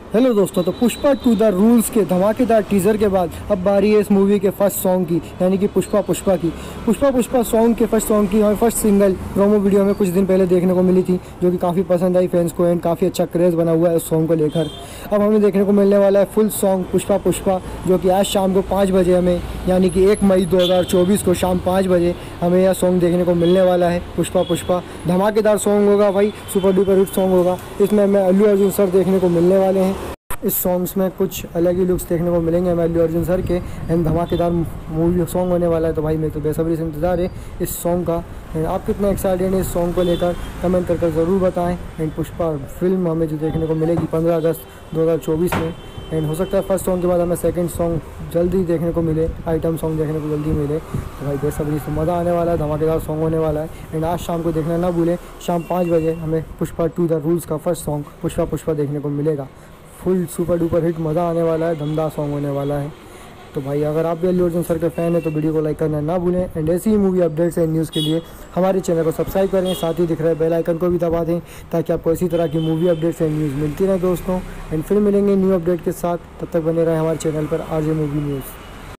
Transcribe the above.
Hello दोस्तों, तो Pushpa two the rules के धमाकेदार टीज़र के बाद अब बारी है इस मूवी के फर्स्ट सॉन्ग की, यानी कि पुष्पा पुष्पा की। पुष्पा सॉन्ग के फर्स्ट सॉन्ग की हमें फर्स्ट सिंगल प्रोमो वीडियो हमें कुछ दिन पहले देखने को मिली थी, जो कि काफ़ी पसंद आई फैंस को एंड काफ़ी अच्छा क्रेज़ बना हुआ है उस सॉन्ग को लेकर। अब हमें देखने को मिलने वाला है फुल सॉन्ग पुष्पा पुष्पा, जो कि आज शाम को 5 बजे हमें, यानी कि 1 मई 2024 को शाम 5 बजे हमें यह सॉन्ग देखने को मिलने वाला है। पुष्पा पुष्पा धमाकेदार सॉन्ग होगा भाई, सुपर डुपर हिट सॉन्ग होगा। इसमें हमें अल्लू अर्जुन सर देखने को मिलने वाले हैं। इस सॉन्ग्स में कुछ अलग ही लुक्स देखने को मिलेंगे हमें अल्लू अर्जुन सर के एंड धमाकेदार मूवी सॉन्ग होने वाला है। तो भाई मेरे तो बेसब्री से इंतज़ार है इस सॉन्ग का। एंड आप कितना एक्साइटेड हैं इस सॉन्ग को लेकर, कमेंट कर ज़रूर बताएं। एंड पुष्पा फिल्म हमें जो देखने को मिलेगी 15 अगस्त 2024 में। एंड हो सकता है फर्स्ट सॉन्ग के बाद हमें सेकंड सॉन्ग जल्दी देखने को मिले, आइटम सॉन्ग देखने को जल्दी मिले। तो भाई बेसब्री से मज़ा आने वाला है, धमाकेदार सॉन्ग होने वाला है। एंड आज शाम को देखना ना भूलें, शाम 5 बजे हमें पुष्पा टू द रूल्स का फर्स्ट सॉन्ग पुष्पा पुष्पा देखने को मिलेगा। फुल सुपर डुपर हिट मज़ा आने वाला है, दमदार सॉन्ग होने वाला है। तो भाई अगर आप भी अल्लू अर्जुन सर के फ़ैन हैं तो वीडियो को लाइक करना ना भूलें। एंड ऐसी ही मूवी अपडेट्स एंड न्यूज़ के लिए हमारे चैनल को सब्सक्राइब करें, साथ ही दिख रहे बेल आइकन को भी दबा दें, ताकि आपको इसी तरह की मूवी अपडेट्स एंड न्यूज़ मिलती रहे दोस्तों। एंड फिर मिलेंगे न्यू अपडेट के साथ, तब तक बने रहें हमारे चैनल पर आरजे मूवी न्यूज़।